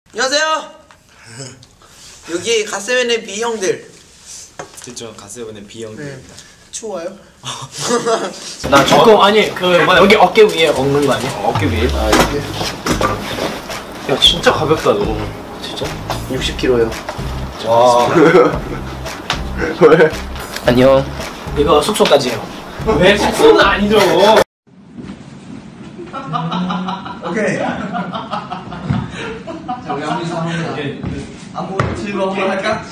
안녕하세요. 여기 갓세븐의 B형들. 그쵸, 갓세븐의 B형들입니다. 추워요? 나 조금 아니 여기 어깨 위에 얹는 거 아니야? 어깨 위에? 아 이게? 야 진짜 가볍다 너. 진짜? 60kg요. 와. 왜? 안녕. 이거 숙소까지요. 왜 숙소는 아니죠? 오케이. 자 우리 안무 인사합니다. 안무 즐거운 거 할까?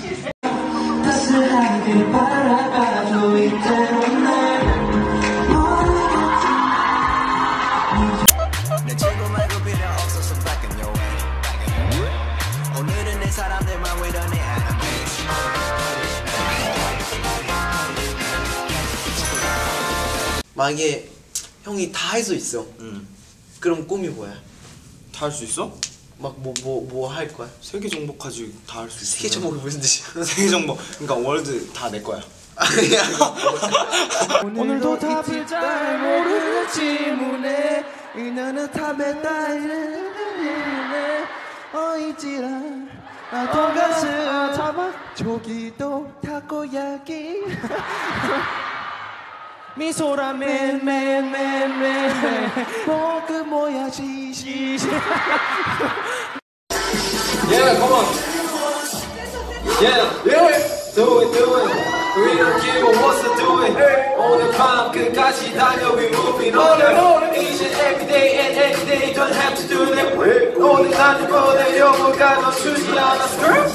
만약에 형이 다 할 수 있어. 그럼 꿈이 뭐야? 다 할 수 있어? 막 뭐 할 거야? 세계 정복 가지고 다 할 수 있어. 세계 정복이 무슨 뜻이야? 세계 정복. 그러니까 월드 다 내 거야. 오늘도 답을 잘 모르는 질문에 나는 답에 따르는 어이지라 돈가스 잡아 조기도 타코야끼 미소라면 볶음 뭐야 시시 Yeah, come on. Yeah, do it. We don't give a what's to do it. 오늘 밤 끝까지 달려 we moving on. Each and every day and every day don't have to do that. 오늘 나를 보내려고 가 멈추지 않았어.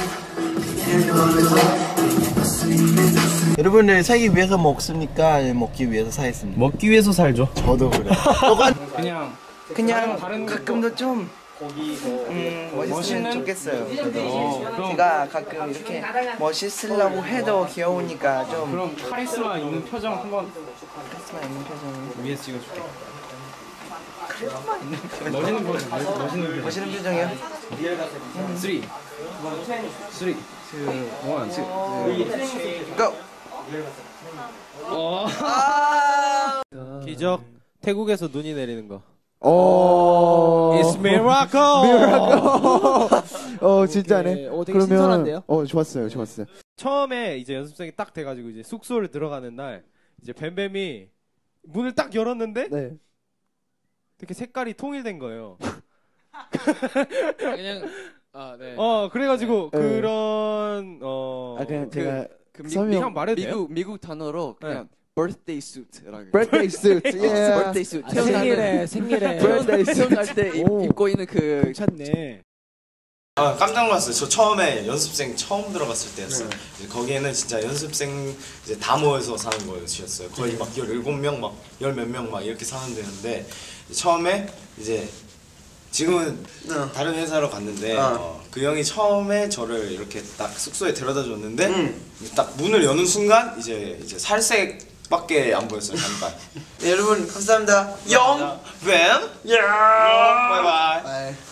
여러분들 살기 위해서 먹습니까? 아니면 먹기 위해서 살겠습니까? 먹기 위해서 살죠. 저도 그래. 그냥 가끔도 좀 멋있으면 좋겠어요. 제가 가끔 이렇게 멋있으려고 해도 귀여우니까 좀 그럼 카리스마 있는 표정 한번 카리스마 있는 표정 위에서 찍어줄게. 멋있는 표정. 멋있는 표정이요? 3, 2, 1, 고! 기적. 태국에서 눈이 내리는 거. 오, It's miracle. 진짜네. 네, 되게 그러면 신선한데요? 좋았어요. 처음에 이제 연습생이 딱 돼가지고 이제 숙소를 들어가는 날 이제 뱀뱀이 문을 딱 열었는데 네. 되게 색깔이 통일된 거예요. 그냥 네. 그래가지고 네. 그런 그냥 제가 미국 말해도 돼요? 미국 단어로 그냥 birthday suit라고. birthday suit. birthday suit. 생일에 birthday suit 할 때 입고 있는 그 괜찮네. 아, 깜짝 놀랐어요. 저 처음에 연습생 처음 들어갔을 때였어요. 이제 거기에는 진짜 연습생 이제 다 모여서 사는 거였어요. 거의 막 17명, 막 10몇 명 막 이렇게 사는 데였는데 처음에 이제 지금은 다른 회사로 갔는데 그 형이 처음에 저를 이렇게 딱 숙소에 데려다 줬는데 딱 문을 여는 순간 이제 살색밖에 안 보였어요. 잠깐. 네, 여러분 감사합니다. 영. 뱀. 야. 바이바이. 바이.